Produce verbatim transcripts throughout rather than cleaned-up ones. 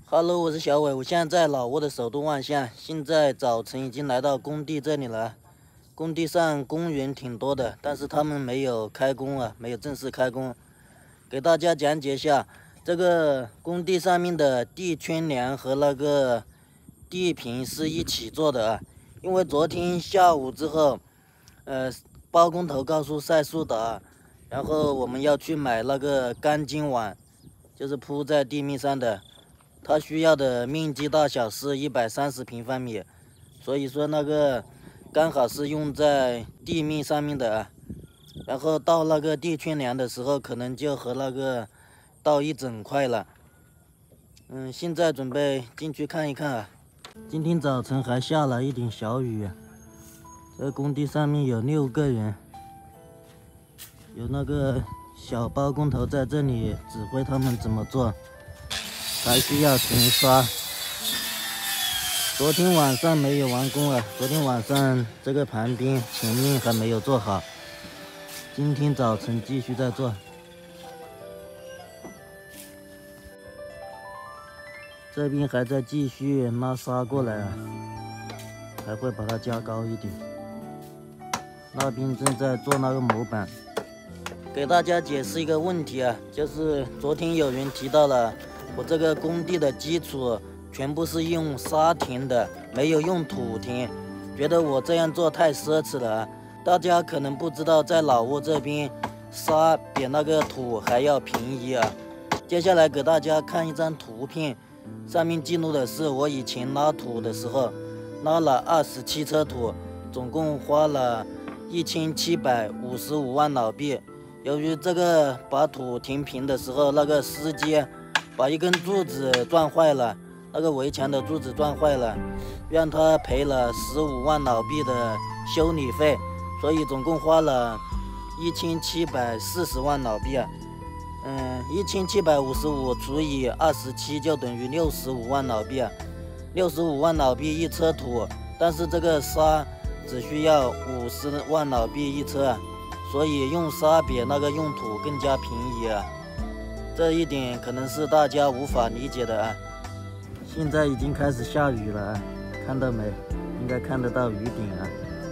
Hello，我是小伟，我现在在老挝的首都万象，现在早晨已经来到工地这里了。工地上工人挺多的，但是他们没有开工啊，没有正式开工。给大家讲解一下，这个工地上面的地圈梁和那个地坪是一起做的啊。因为昨天下午之后，呃，包工头告诉赛速达，然后我们要去买那个钢筋网，就是铺在地面上的。它需要的面积大小是一百三十平方米，所以说那个刚好是用在地面上面的啊。然后到那个地圈梁的时候，可能就和那个到一整块了。嗯，现在准备进去看一看啊。今天早晨还下了一点小雨，这工地上面有六个人，有那个小包工头在这里指挥他们怎么做。还需要停刷。昨天晚上没有完工啊，昨天晚上这个旁边前面还没有做好，今天早晨继续在做。这边还在继续拉沙过来啊，还会把它加高一点。那边正在做那个模板。给大家解释一个问题啊，就是昨天有人提到了。我这个工地的基础全部是用沙填的，没有用土填，觉得我这样做太奢侈了啊。大家可能不知道，在老挝这边沙比那个土还要便宜啊。接下来给大家看一张图片，上面记录的是我以前拉土的时候，拉了二十七车土，总共花了一千七百五十五万老币。由于这个把土填平的时候，那个司机把一根柱子撞坏了，那个围墙的柱子撞坏了，让他赔了十五万老币的修理费，所以总共花了一千七百四十万老币啊。嗯，一千七百五十五除以二十七就等于六十五万老币啊，六十五万老币一车土，但是这个沙只需要五十万老币一车啊，所以用沙比那个用土更加便宜啊。这一点可能是大家无法理解的啊！现在已经开始下雨了啊，看到没？应该看得到雨点啊。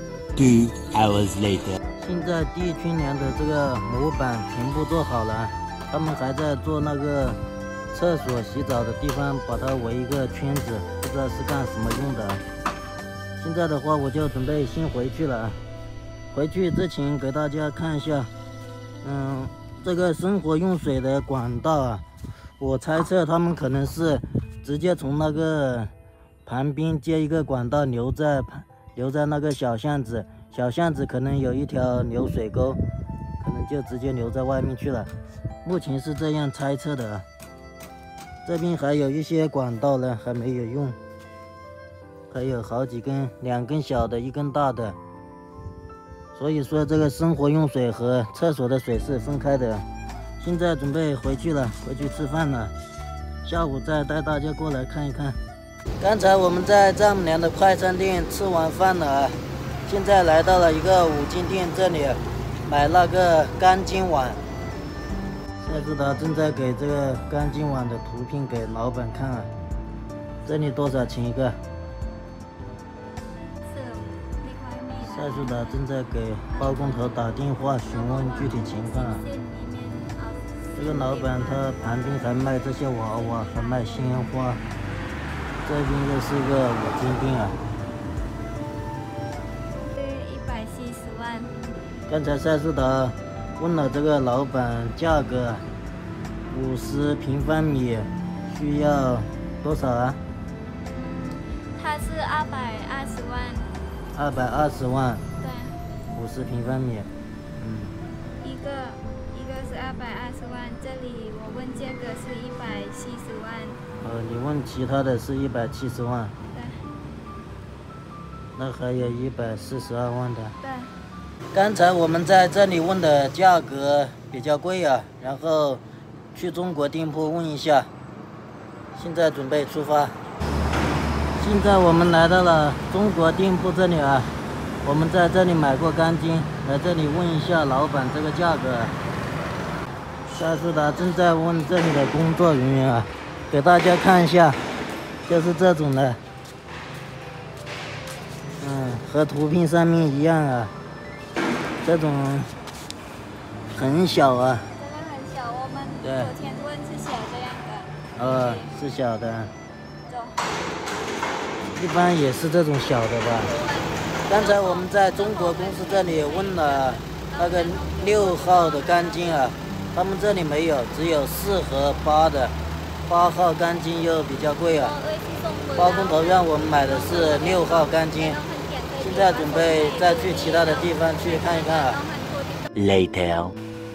Two hours later， 现在地圈梁的这个模板全部做好了，他们还在做那个厕所洗澡的地方，把它围一个圈子，不知道是干什么用的。现在的话，我就准备先回去了啊。回去之前给大家看一下，嗯。这个生活用水的管道啊，我猜测他们可能是直接从那个旁边接一个管道流在流在那个小巷子，小巷子可能有一条流水沟，可能就直接流在外面去了。目前是这样猜测的啊。这边还有一些管道呢，还没有用，还有好几根，两根小的，一根大的。所以说这个生活用水和厕所的水是分开的。现在准备回去了，回去吃饭了，下午再带大家过来看一看。刚才我们在丈母娘的快餐店吃完饭了啊，现在来到了一个五金店这里买那个钢筋网。赛速达正在给这个钢筋网的图片给老板看啊，这里多少钱一个？赛速达正在给包工头打电话询问具体情况啊。这个老板他旁边还卖这些娃娃，还卖鲜花。这边又是一个五金店啊。 对，一百七十万。 刚才赛速达问了这个老板价格，五十平方米需要多少啊？ 它是二百二十万。 二百二十万， 对， 五十平方米，嗯， 一个一个是二百二十万，这里我问价格是一百七十万。 呃，你问其他的是一百七十万， 对， 那还有一百四十二万的。 对， 刚才我们在这里问的价格比较贵啊，然后去中国店铺问一下，现在准备出发。现在我们来到了中国店铺这里啊，我们在这里买过钢筋，来这里问一下老板这个价格。赛速达正在问这里的工作人员啊， 给大家看一下，就是这种的，嗯，和图片上面一样啊，这种很小啊， 这个很小，我们对昨天问是小这样的。 呃，是小的， 走。 一般也是这种小的吧。刚才我们在中国公司这里问了那个六号的钢筋啊，他们这里没有，只有四和八的，八号钢筋又比较贵啊。包工头让我们买的是六号钢筋，现在准备再去其他的地方去看一看啊。 Later.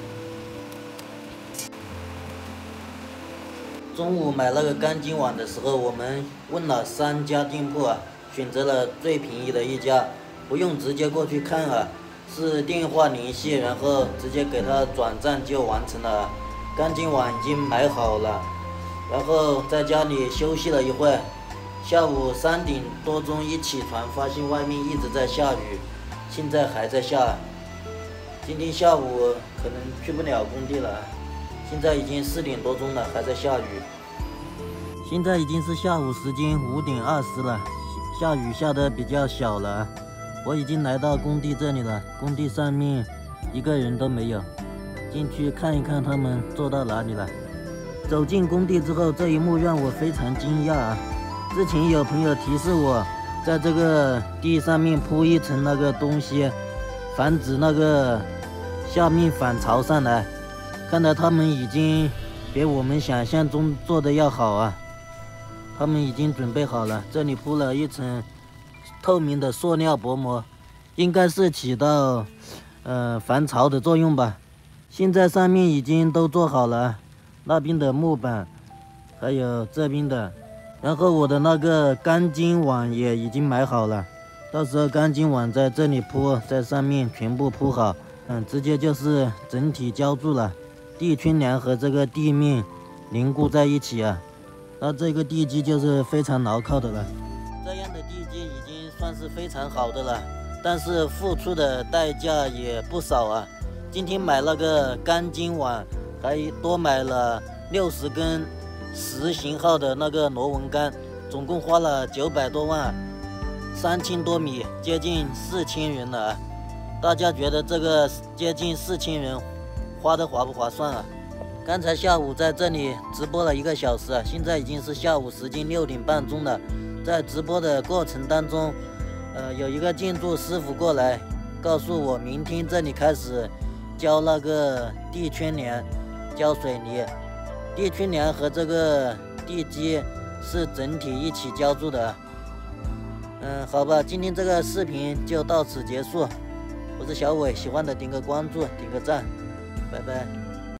中午买那个钢筋网的时候，我们问了三家店铺啊，选择了最便宜的一家，不用直接过去看啊，是电话联系，然后直接给他转账就完成了。钢筋网已经买好了，然后在家里休息了一会，下午三点多钟一起床，发现外面一直在下雨，现在还在下。今天下午可能去不了工地了。现在已经四点多钟了，还在下雨。现在已经是下午时间五点二十了，下雨下得比较小了。我已经来到工地这里了，工地上面一个人都没有，进去看一看他们做到哪里了。走进工地之后，这一幕让我非常惊讶啊！之前有朋友提示我，在这个地上面铺一层那个东西，防止那个下面反潮上来。看来他们已经比我们想象中做的要好啊！他们已经准备好了，这里铺了一层透明的塑料薄膜，应该是起到呃防潮的作用吧。现在上面已经都做好了，那边的木板，还有这边的，然后我的那个钢筋网也已经买好了，到时候钢筋网在这里铺，在上面全部铺好，嗯，直接就是整体浇筑了。地圈梁和这个地面凝固在一起啊，那这个地基就是非常牢靠的了。这样的地基已经算是非常好的了，但是付出的代价也不少啊。今天买那个钢筋网，还多买了六十根十型号的那个螺纹钢，总共花了九百多万，三千多米，接近四千元了啊。大家觉得这个接近四千元花的划不划算啊？刚才下午在这里直播了一个小时啊，现在已经是下午时间六点半钟了。在直播的过程当中，呃，有一个建筑师傅过来告诉我，明天这里开始浇那个地圈梁，浇水泥。地圈梁和这个地基是整体一起浇筑的。嗯，好吧，今天这个视频就到此结束。我是小伟，喜欢的点个关注，点个赞。拜拜。